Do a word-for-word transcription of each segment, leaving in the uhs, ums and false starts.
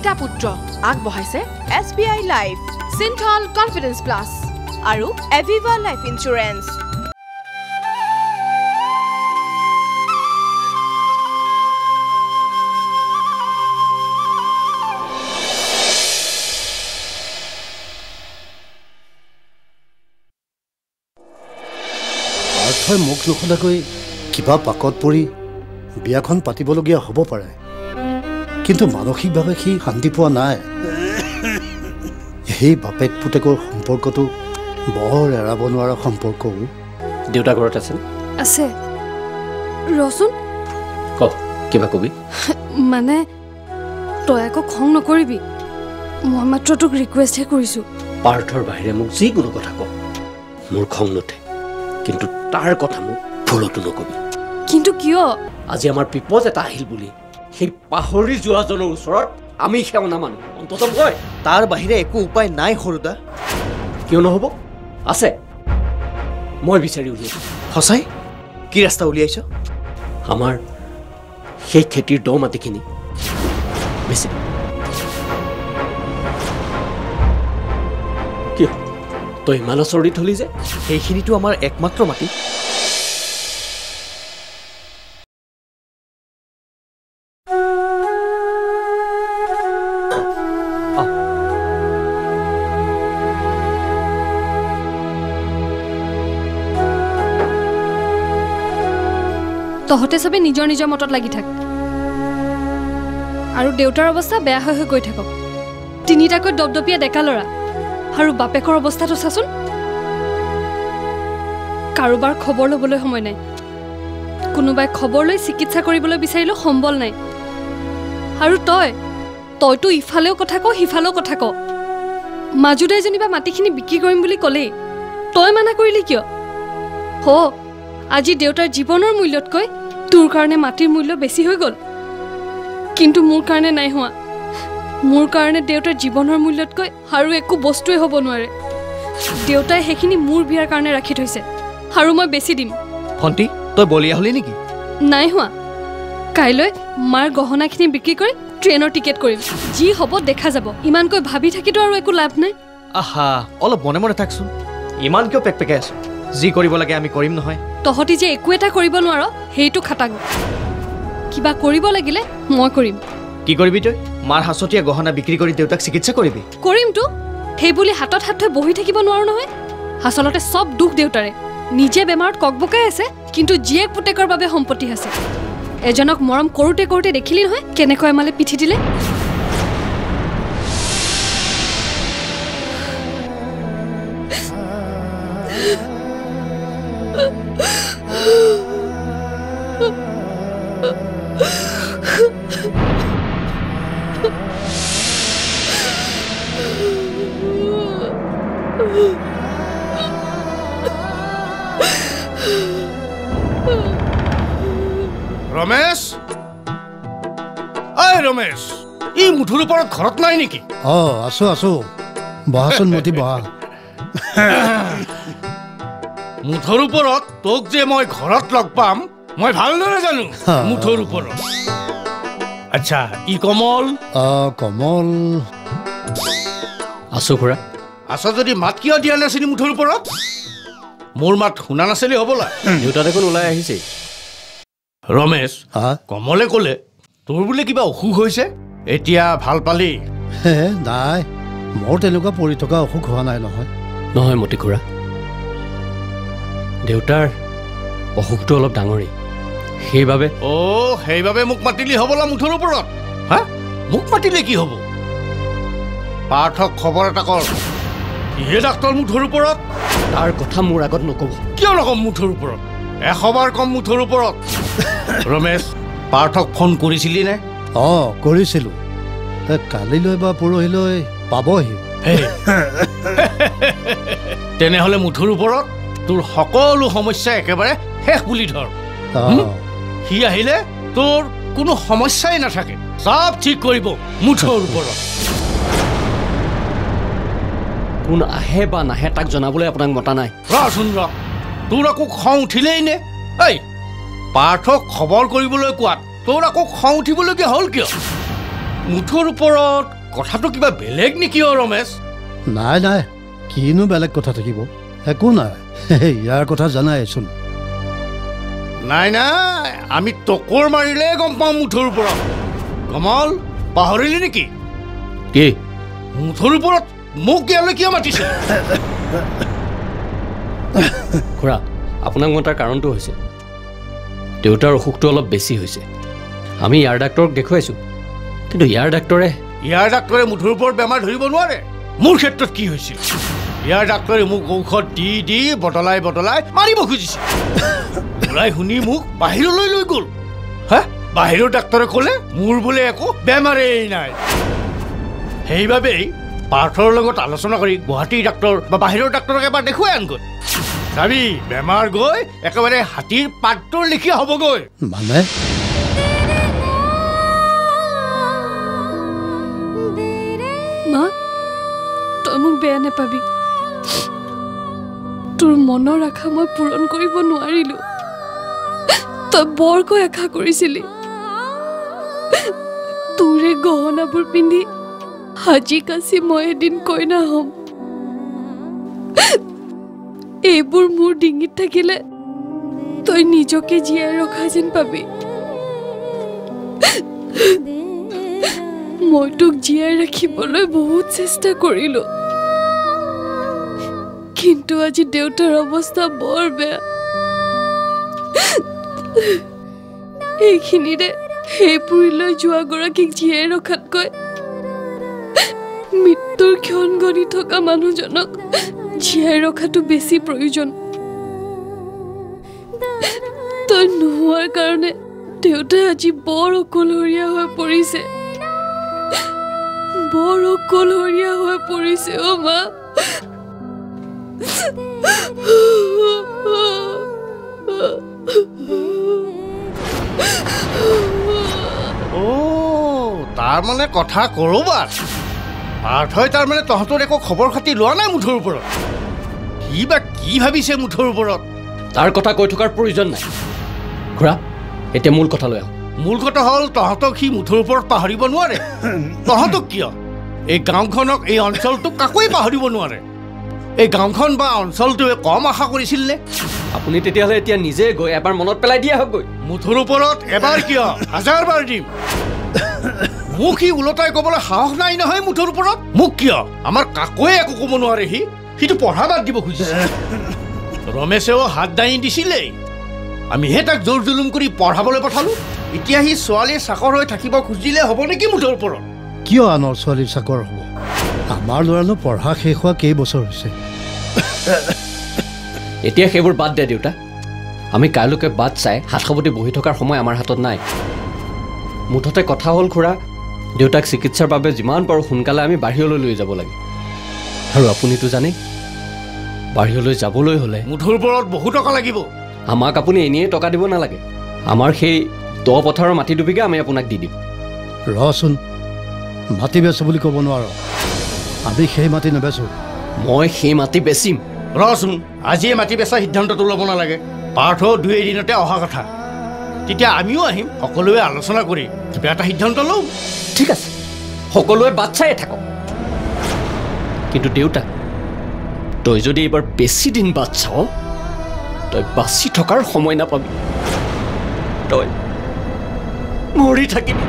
পিতা পুত্ৰ আগবঢ়াইছে S B I life, Cinthol confidence plus আৰু এভিভা লাইফ ইঞ্চুৰেঞ্চ। আৰ্থই মুখ নোখোলাকৈ কিবা পাকত পৰি বিয়াখন পাতিবলগীয়া হ'ব পাৰে, কিন্তু মানসিকভাৱে সি শান্তি পোৱা নাই। সেই বাপেক পুতেকৰ সম্পৰ্কটো বৰ এৰাব নোৱাৰা সম্পৰ্ক। দেউতা ঘৰত আছে? আছে। ৰচোন ক কিবা কবি। মানে তই আকৌ খং নকৰিবি, মই মাত্ৰ তোক ৰিকুৱেষ্টহে কৰিছোঁ। পাৰ্থৰ বাহিৰে মোক যিকোনো কথা ক, মোৰ খং নুঠে, কিন্তু তাৰ কথা মোক ভুলতো নকবি। কিন্তু কিয়? আজি আমাৰ বিপদ এটা আহিল বুলি সেই পাহৰি যোৱাজনৰ ওচৰত আমি সেৱা নামানো। অন্তত মই তাৰ বাহিৰে একো উপায় নাই সৰুদা। কিয় নহ'ব? আছে, মই বিচাৰি উলিয়াইছো। সঁচাই? কি ৰাস্তা উলিয়াইছ? আমাৰ সেই খেতিৰ দ মাটিখিনি বেছি। কিয় তই ইমান আচৰিত হলি যে? সেইখিনিতো আমাৰ একমাত্ৰ মাটি। তহঁতে চবে নিজৰ নিজৰ মতত লাগি থাক, আৰু দেউতাৰ অৱস্থা বেয়া হৈ হৈ গৈ থাকক। তিনিটাকৈ দপদপীয়া ডেকা ল'ৰা, আৰু বাপেকৰ অৱস্থাটো চাচোন। কাৰোবাৰ খবৰ ল'বলৈ সময় নাই, কোনোবাই খবৰ লৈ চিকিৎসা কৰিবলৈ বিচাৰিলেও সম্বল নাই। আৰু তই তইতো ইফালেও কথা ক সিফালেও কথা ক। মাজুদাই যেনিবা মাটিখিনি বিক্ৰী কৰিম বুলি ক'লেই তই মানা কৰিলি কিয়? হ, আজি দেউতাৰ জীৱনৰ মূল্যতকৈ তোৰ কাৰণে মাটিৰ মূল্য বেছি হৈ গ'ল, কিন্তু মোৰ কাৰণে নাই হোৱা। মোৰ কাৰণে দেউতাৰ জীৱনৰ মূল্যতকৈ আৰু একো বস্তুৱে হ'ব নোৱাৰে। দেউতাই সেইখিনি মোৰ বিয়াৰ কাৰণে ৰাখি থৈছে, আৰু মই বেছি দিম। ভণ্টি, তই বলিয়া হলি নেকি? নাই হোৱা। কাইলৈ মাৰ গহনাখিনি বিক্ৰী কৰি ট্ৰেইনৰ টিকেট কৰিম। যি হ'ব দেখা যাব। ইমানকৈ ভাবি থাকিতো আৰু একো লাভ নাই। আহা, অলপ মনে মনে থাকচোন। ইমান কিয় পেক পেকাই আছো? যি কৰিব লাগে আমি কৰিম নহয়। তহঁতি যে একো এটা কৰিব নোৱাৰ সেইটো খাটাং। কিবা কৰিব লাগিলে মই কৰিম। কি কৰিবি তই? মাৰ হাঁচতীয়া গহনা বিক্ৰী কৰি দেউতাক চিকিৎসা কৰিবি? কৰিমতো। সেই বুলি হাতত হাত থৈ বহি থাকিব নোৱাৰো নহয়। আচলতে চব দুখ দেউতাৰে। নিজে বেমাৰত ককবকাই আছে, কিন্তু জীয়েক পুতেকৰ বাবে সম্পত্তি আছে। এজনক মৰম কৰোঁতে কৰোঁতে দেখিলি নহয় কেনেকৈ আমালে পিঠি দিলে। ৰমেশ, ঐ ৰমেশ, ই মুঠুৰ ওপৰত ঘৰত নাই নেকি? অ আছো আছো, বহাচোন মতি বহা। মুঠৰ ওপৰত তোক যে মই ঘৰত লগ পাম মই ভালদৰে জানো। মুঠৰ ওপৰত আচ্ছা, ই কমল? অ কমল আছো খুৰা। আছ যদি মাত কিয় দিয়া নাছিলি মুঠৰ ওপৰত? মোৰ মাত শুনা নাছিলি হ'বলা। দেউতা দেখোন ওলাই আহিছে। ৰমেশ, কমলে ক'লে তোৰ বোলে কিবা অসুখ হৈছে, এতিয়া ভাল পালি? হে নাই, মোৰ তেনেকুৱা পৰি থকা অসুখ হোৱা নাই নহয়। নহয় মতি খুৰা, দেউতাৰ অসুখটো অলপ ডাঙৰেই, সেইবাবে। অ সেইবাবে মোক মাতিলি হ'বলা মুঠৰ ওপৰত? হা, মোক মাতিলে কি হ'ব? পাৰ্থক খবৰ এটা কৰ। কিহে ডাক্তৰ মুঠৰ ওপৰত? তাৰ কথা মোৰ আগত নক'ব। কিয় নকম মুঠৰ ওপৰত? এশবাৰ কম মুঠৰ ওপৰত। ৰমেশ, পাৰ্থক ফোন কৰিছিলি নে? অ কৰিছিলোঁ, কালিলৈ বা পৰহিলৈ পাবহি। তেনেহ'লে মুঠৰ ওপৰত তোৰ সকলো সমস্যা একেবাৰে শেষ বুলি ধৰ। সি আহিলে তোৰ কোনো সমস্যাই নাথাকে, চব ঠিক কৰিব মুঠৰ ওপৰত। কোন আহে বা নাহে তাক জনাবলৈ আপোনাক মতা নাই। ৰচোন ৰ, তোৰ আকৌ খং উঠিলেই নে? এই পাৰ্থক খবৰ কৰিবলৈ কোৱাত তোৰ আকৌ খং উঠিবলগীয়া হ'ল কিয়? মুঠৰ ওপৰত কথাটো কিবা বেলেগ নেকি অ ৰমেশ? নাই নাই, কিনো বেলেগ কথা থাকিব, একো নাই। ইয়াৰ কথা জানাইচোন। নাই নাই, আমি টকৰ মাৰিলে গম পাওঁ মুঠৰ ওপৰত। কমল, পাহৰিলি নেকি? কি মুঠৰ ওপৰত মোক ইয়ালৈ কিয় মাতিছে? খুৰা, আপোনাক মই তাৰ কাৰণটো হৈছে দেউতাৰ অসুখটো অলপ বেছি হৈছে। আমি ইয়াৰ ডাক্তৰক দেখুৱাইছোঁ, কিন্তু ইয়াৰ ডাক্তৰে ইয়াৰ ডাক্তৰে মুঠৰ ওপৰত বেমাৰ ধৰিব নোৱাৰে। মোৰ ক্ষেত্ৰত কি হৈছিল? ইয়াৰ ডাক্তৰে মোক ঔষধ দি দি বটলাই বটলাই মাৰিব খুজিছে। ওলাই শুনি মোক বাহিৰলৈ লৈ গ'ল। হা, বাহিৰৰ ডাক্তৰে ক'লে মোৰ বোলে একো বেমাৰেই নাই। সেইবাবেই পাৰ্থৰ লগত আলোচনা কৰি গুৱাহাটীৰ ডাক্তৰ বা বাহিৰৰ ডাক্তৰক এবাৰ দেখুৱাই আনগৈ। চাবি, বেমাৰ গৈ একেবাৰে হাতীৰ পাতটোৰ লেখীয়া হ'বগৈ। মানে মা, তই মোক বেয়া নাপাবি। তোৰ মনৰ আশা মই পূৰণ কৰিব নোৱাৰিলো। তই বৰকৈ আশা কৰিছিলি তোৰে গহনাবোৰ পিন্ধি সাজি কাচি মই এদিন কইনা হ'ম। এইবোৰ মোৰ ডিঙিত থাকিলে তই নিজকে জীয়াই ৰখা যেন পাবি। মই তোক জীয়াই ৰাখিবলৈ বহুত চেষ্টা কৰিলো, কিন্তু আজি দেউতাৰ অৱস্থা বৰ বেয়া। এইখিনিৰে সেইপুৰীলৈ যোৱা গৰাকীক জীয়াই ৰখাতকৈ মৃত্যুৰ ক্ষণ গণি থকা মানুহজনক জীয়াই ৰখাটো বেছি প্ৰয়োজন। তই নোহোৱাৰ কাৰণে দেউতাই আজি বৰ অকলশৰীয়া হৈ পৰিছে, বৰ অকলশৰীয়া হৈ পৰিছে অ মা। অ' তাৰমানে কথা কৰবাত পাৰ্থই তাৰমানে তহঁতৰ একো খবৰ খাতি লোৱা নাই মুঠৰ ওপৰত। সি বা কি ভাবিছে মুঠৰ ওপৰত? তাৰ কথা কৈ থকাৰ প্ৰয়োজন নাই। খুৰা, এতিয়া মূল কথালৈ আহোঁ। মূল কথা হ'ল তহঁতক সি মুঠৰ ওপৰত পাহৰিব নোৱাৰে। তহঁতক কিয়? এই গাঁওখনক, এই অঞ্চলটোক কাকোৱে পাহৰিব নোৱাৰে। এই গাঁওখন বা অঞ্চলটোৱে কম আশা কৰিছিল নে? আপুনি তেতিয়াহ'লে এতিয়া নিজে গৈ এবাৰ মনত পেলাই দিয়া হওকগৈ। মুঠৰ ওপৰত এবাৰ কিয়, হাজাৰ বাৰ দিম। মোক সি ওলটাই ক'বলৈ সাহস নাই নহয় মুঠৰ ওপৰত। মোক কিয়? আমাৰ কাকোৱে একো ক'ব নোৱাৰে। সি সিটো পঢ়া বাদ দিব খুজিছে। ৰমেশেও হাত দাঙি দিছিলেই, আমিহে তাক জোৰ জুলুম কৰি পঢ়াবলৈ পঠালোঁ। এতিয়া সি ছোৱালীৰ চাকৰ হৈ থাকিব খুজিলে হ'ব নেকি মুঠৰ ওপৰত? কিয় আনৰ ছোৱালীৰ চাকৰ হ'ব? আমাৰ ল'ৰানো পঢ়া শেষ হোৱা কেইবছৰ হৈছে? এতিয়া সেইবোৰ বাদ দে দেউতা। আমি কাইলৈকে বাট চাই হাত সাৱটি বহি থকাৰ সময় আমাৰ হাতত নাই। মুঠতে কথা হ'ল খুৰা, দেউতাক চিকিৎসাৰ বাবে যিমান পাৰোঁ সোনকালে আমি বাহিৰলৈ লৈ যাব লাগে। আৰু আপুনিতো জানেই, বাহিৰলৈ যাবলৈ হ'লে মুঠৰ ওপৰত বহু টকা লাগিব। আমাক আপুনি এনেই টকা দিব নালাগে। আমাৰ সেই দ পথাৰৰ মাটি দুবিঘা আমি আপোনাক দি দিম। ৰচোন, মাটি বেচো বুলি ক'ব নোৱাৰ। আমি সেই মাটি নেবেচোঁ। মই সেই মাটি বেচিম। ৰচোন, আজিয়ে মাটি বেচা সিদ্ধান্তটো ল'ব নালাগে। পাৰ্থ দুই এদিনতে অহা কথা। তেতিয়া আমিও আহিম, সকলোৱে আলোচনা কৰি কিবা এটা সিদ্ধান্ত লওঁ। ঠিক আছে, সকলোৱে বাট চাই থাকক। কিন্তু দেউতা, তই যদি এইবাৰ বেছি দিন বাট চাৱ, তই বাচি থকাৰ সময় নাপাবি। তই মৰি থাকিবি।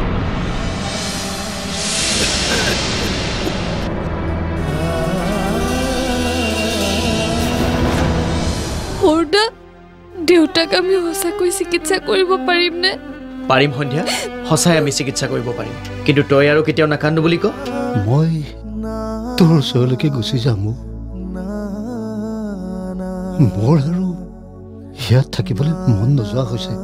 সৰুদা, দেউতাক আমি সঁচাকৈ চিকিৎসা কৰিব পাৰিমনে? পাৰিম সন্ধ্যা, সঁচাই আমি চিকিৎসা কৰিব পাৰিম। কিন্তু তই আৰু কেতিয়াও নাকান্দো বুলি ক। মই তোৰ ওচৰলৈকে গুচি যাম। মোৰ আৰু ইয়াত থাকিবলৈ মন নোযোৱা হৈছে।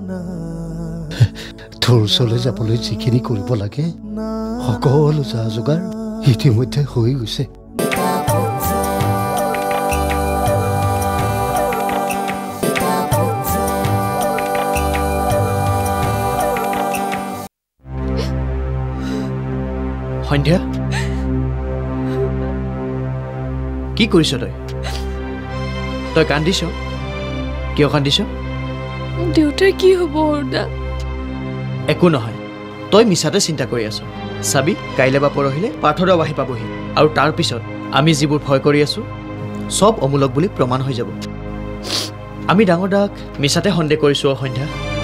তোৰ ওচৰলৈ যাবলৈ যিখিনি কৰিব লাগে সকলো যা যোগাৰ ইতিমধ্যে হৈ গৈছে। সন্ধ্যা, কি কৰিছ তই? তই কান্দিছ? কিয় কান্দিছ? দেউতাৰ কি হ'ব সৰুদা? একো নহয়, তই মিছাতে চিন্তা কৰি আছ। চাবি কাইলৈ বা পৰহিলে পাৰ্থদাও আহি পাবহি আৰু তাৰ পিছত আমি যিবোৰ ভয় কৰি আছোঁ চব অমূলক বুলি প্ৰমাণ হৈ যাব আমি ডাঙৰ দাক মিছাতে সন্দেহ কৰিছোঁ সন্ধ্যা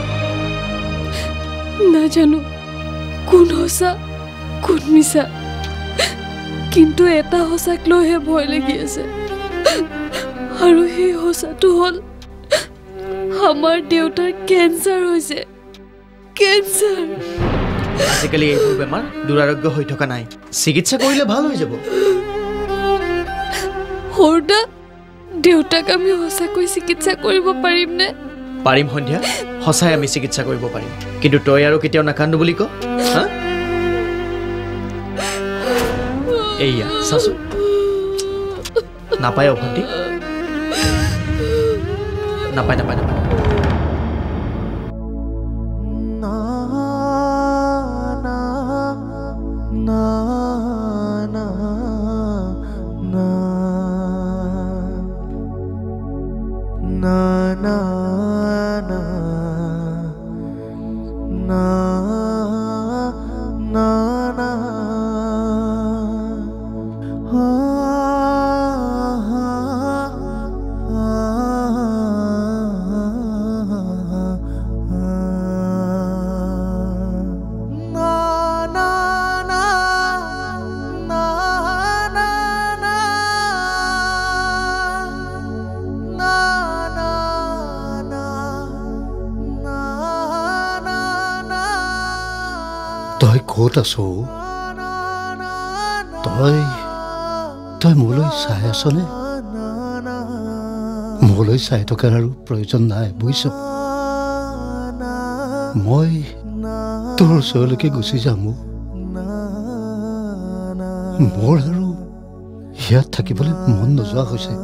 নাজানো কোন সঁচা কোন মিছা কিন্তু এটা সঁচাক লৈহে ভয় লাগি আছে আৰু সেই সঁচাটো হ'ল আমাৰ দেউতাৰ কেঞ্চাৰ হৈছে কেঞ্চাৰ আজিকালি এইবোৰ বেমাৰ দুৰাৰোগ্য হৈ থকা নাই চিকিৎসা কৰিলে ভাল হৈ যাব সৰুদা দেউতাক আমি সঁচাকৈ চিকিৎসা কৰিব পাৰিমনে পাৰিম সন্ধ্যা সঁচাই আমি চিকিৎসা কৰিব পাৰিম কিন্তু তই আৰু কেতিয়াও নাকান্দো বুলি ক এইয়া চাচো নাপায় অভন্তি নাপায় নাপায় নাপায় তই ক'ত আছ তই তই মোলৈ চাই আছনে মোলৈ চাই থকাৰ আৰু প্ৰয়োজন নাই বুজিছ মই তোৰ ওচৰলৈকে গুচি যাম মোৰ আৰু ইয়াত থাকিবলৈ মন নোযোৱা হৈছে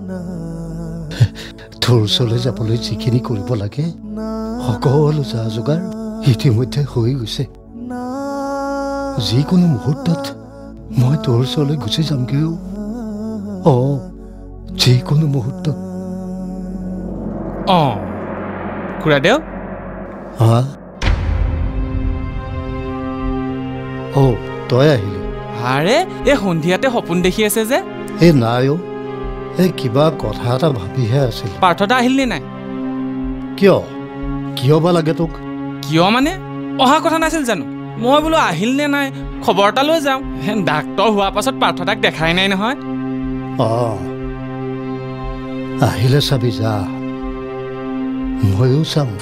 তোৰ ওচৰলৈ যাবলৈ যিখিনি কৰিব লাগে সকলো যা যোগাৰ ইতিমধ্যে হৈ গৈছে যিকোনো মুহূৰ্তত মই তোৰ ওচৰলৈ গুচি যামগৈ অ যিকোনো মুহূৰ্তত অঁ খুৰাদেউ হা অ তই আহিলি আৰে এই সন্ধিয়াতে সপোন দেখি আছে যে এই নাই অ এই কিবা কথা এটা ভাবিহে আছিল পাৰ্থদা আহিলনে নাই কিয় কিয় বা লাগে তোক কিয় মানে অহা কথা নাছিল জানো মই বোলো আহিল নে নাই খবৰ এটা লৈ যাওঁ ডাক্তৰ হোৱাৰ পাছত পাৰ্থদাক দেখাই নাই নহয় অঁ আহিলে চাবি যা ময়ো চাম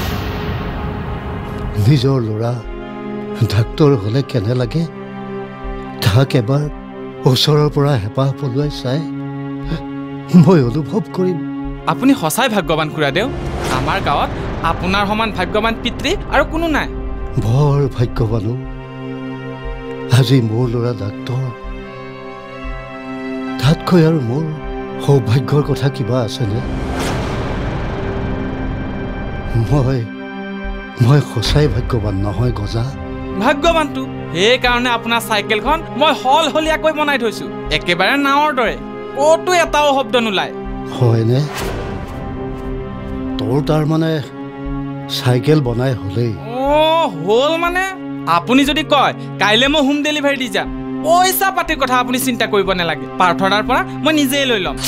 নিজৰ ল'ৰা ডাক্তৰ হ'লে কেনে লাগে তাক এবাৰ ওচৰৰ পৰা হেঁপাহ পলুৱাই চাই মই অনুভৱ কৰিম আপুনি সঁচাই ভাগ্যৱান খুৰাদেউ আমাৰ গাঁৱত আপোনাৰ সমান ভাগ্যৱান পিতৃ আৰু কোনো নাই বৰ ভাগ্যৱানো আজি মোৰ ল'ৰা ডাক্তৰ তাতকৈ আৰু মোৰ সৌভাগ্যৰ কথা কিবা আছেনে মই মই সঁচাই ভাগ্যৱান নহয় গজা ভাগ্যৱানটো সেইকাৰণে আপোনাৰ চাইকেলখন মই হল হলীয়াকৈ বনাই থৈছো একেবাৰে নাৱৰ দৰে ক'তো এটাও শব্দ নোলায় হয়নে তোৰ তাৰমানে চাইকেল বনাই হ'লেই অঁ হ'ল মানে আপুনি যদি কয় কাইলৈ মই হোম ডেলিভাৰী দি যাম পইচা পাতিৰ কথা আপুনি চিন্তা কৰিব নালাগে পাৰ্থদাৰ পৰা মই নিজেই লৈ ল'ম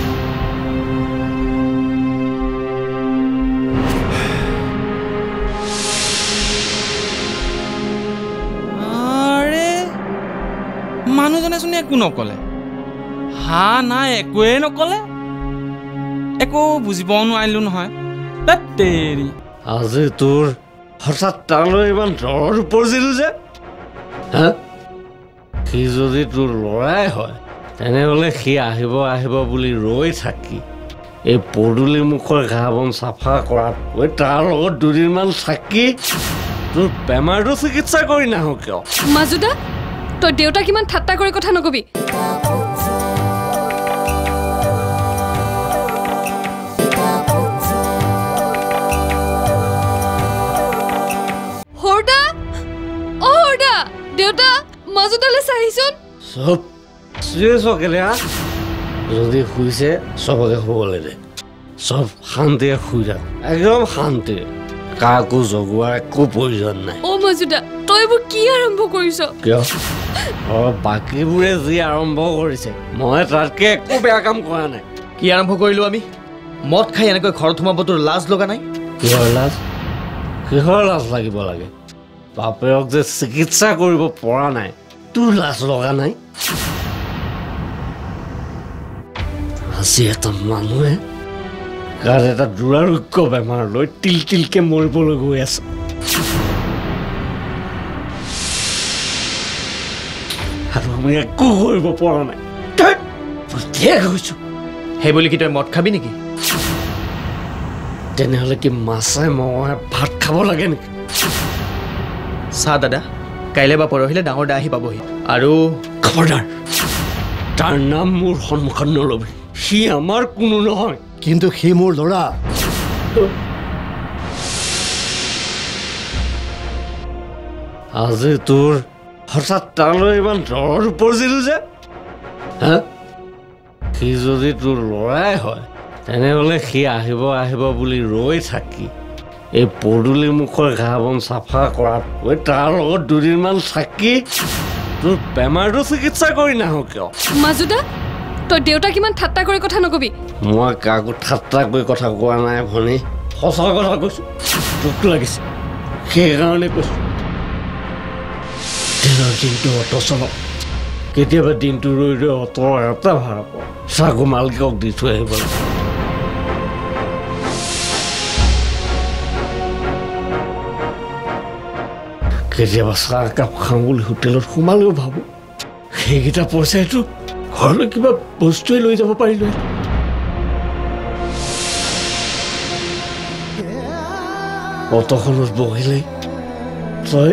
আৰে মানুহজনে চোন একো নকলে হা নাই একোৱেই নকলে একো বুজিবও নোৱাৰিলো নহয় তেৰি আজি তোৰ হঠাৎ তালৈ ইমান জ্বৰ পৰিছিল যে হা সি যদি তোৰ ল'ৰাই হয় তেনেহ'লে সি আহিব আহিব বুলি ৰৈ থাকি এই পদূলি মুখৰ ঘাঁহ বন চাফা কৰাতকৈ তাৰ লগত দুদিনমান থাকি তোৰ বেমাৰটো চিকিৎসা কৰি নাহো কিয় মাজুদা তই দেউতাক ইমান ঠাট্টা কৰি কথা নকবি হৰদা অ হৰদা দেউতা মাজুদালৈ চাহিচোন চব চিৰিয়াছ কেলে হা যদি শুইছে চবকে শুবলৈ দে চব শান্তিৰে শুই থাক একদম শান্তিৰে কাকো জগোৱাৰ একো প্ৰয়োজন নাই অ মজুদা তই এইবোৰ কি আৰম্ভ কৰিছ কিয় অঁ বাকীবোৰে যি আৰম্ভ কৰিছে মই তাতকৈ একো বেয়া কাম কৰা নাই কি আৰম্ভ কৰিলোঁ আমি মদ খাই এনেকৈ ঘৰত সোমাব তোৰ লাজ লগা নাই কিহৰ লাজ কিহৰ লাজ লাগিব লাগে বাপেৰক যে চিকিৎসা কৰিব পৰা নাই তোৰ লাজ লগা নাই আজি এটা মানুহে গাত এটা দুৰাৰোগ্য বেমাৰ লৈ তিল তিলকৈ মৰিবলৈ গৈ আছে আৰু আমি একো কৰিব পৰা নাই কৈছোঁ সেই বুলি কি তই মদ খাবি নেকি তেনেহ'লে কি মাছে মঙহে ভাত খাব লাগে নেকি চা দাদা কাইলৈ বা পৰহিলে ডাঙৰ দা আহি পাবহি আৰু খবৰদাৰ তাৰ নাম মোৰ সন্মুখত নল'বি সি আমাৰ কোনো নহয় কিন্তু সি মোৰ ল'ৰা আজি তোৰ হঠাৎ তালৈ ইমান দৰৰ উপজিল যে হা সি যদি তোৰ ল'ৰাই হয় তেনেহ'লে সি আহিব আহিব বুলি ৰৈ থাকি এই পদূলি মুখৰ ঘাঁহ বন চাফা কৰাতকৈ তাৰ লগত দুদিনমান থাকি তোৰ বেমাৰটো চিকিৎসা কৰি নাহো কিয় মাজুদা তই দেউতাক ইমান ঠাট্টা কৰি কথা নকবি মই কাকো ঠাট্টা কৰি কথা কোৱা নাই ভনী সঁচা কথা কৈছোঁ দুখ লাগিছে সেইকাৰণে কৈছোঁ দিনৰ দিনটো অটো চলক কেতিয়াবা দিনটো ৰৈ ৰৈ অটৰ এটা ভাড়া পাওঁ চাগো মালিকক দি থৈ আহিব লাগে কেতিয়াবা চাহ একাপ খাওঁ বুলি হোটেলত সোমালেও ভাবোঁ সেইকেইটা পইচাইতো ঘৰলৈ কিবা বস্তুৱে লৈ যাব পাৰিলোঁ অটখনত বহিলেই তই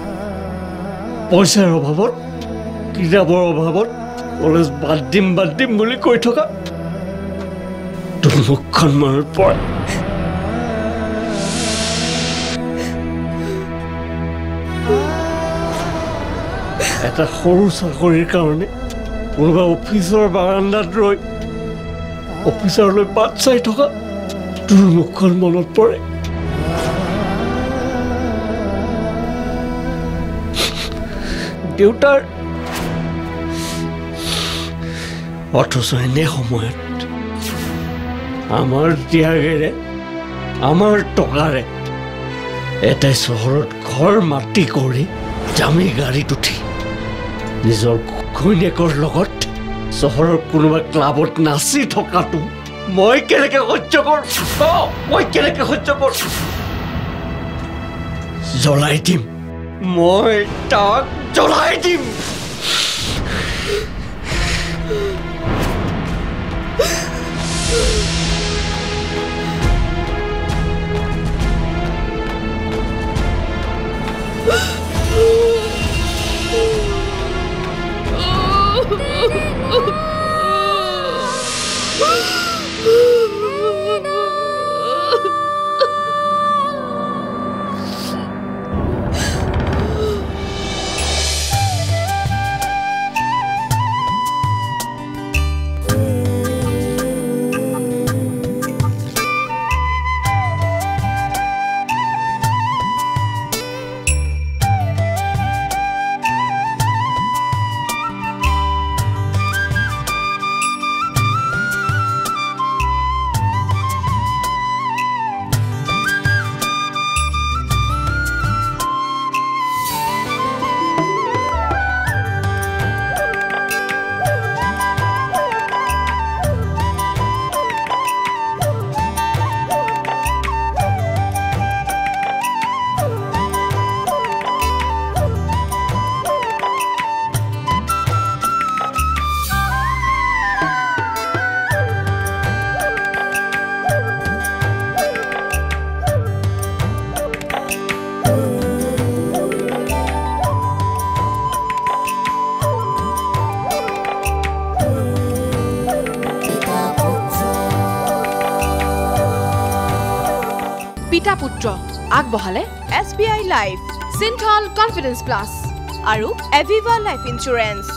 পইচাৰ অভাৱত কিতাপৰ অভাৱত কলেজ বাদ দিম বাদ দিম বুলি কৈ থকা তোৰ মুখখন মনত পৰে এটা সৰু চাকৰিৰ কাৰণে কোনোবা অফিচৰ বাৰান্দাত ৰৈ অফিচাৰলৈ বাট চাই থকা তোৰ মুখখন মনত পৰে দেউতাৰ অথচ এনে সময়ত আমাৰ ত্যাগেৰে আমাৰ টকাৰে এটাই চহৰত ঘৰ মাটি কৰি দামী গাড়ীত উঠি নিজৰ ঘৈণীয়েকৰ লগত চহৰৰ কোনোবা ক্লাবত নাচি থকাটো মই কেনেকৈ সহ্য কৰোঁ মই কেনেকৈ সহ্য কৰোঁ জ্বলাই দিম মই তাক জ্বলাই দিম পিতা পুত্ৰ আগবঢ়ালে S B I life, Cinthol confidence plus আৰু এভিভা লাইফ ইঞ্চুৰেঞ্চ।